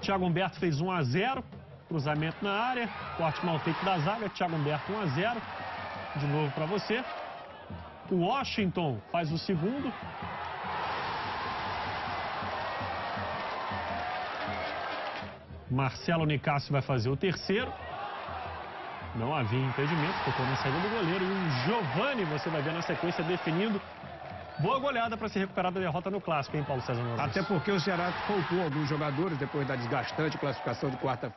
Thiago Humberto fez 1 a 0. Cruzamento na área. Corte mal feito da zaga. Thiago Humberto 1 a 0. De novo para você. O Washington faz o segundo. Marcelo Nicásio vai fazer o terceiro. Não havia impedimento, tocou na saída do goleiro. E o Giovani, você vai ver na sequência, definindo. Boa goleada para se recuperar da derrota no Clássico, hein, Paulo César Moura? Até porque o Ceará poupou alguns jogadores depois da desgastante classificação de quarta-feira.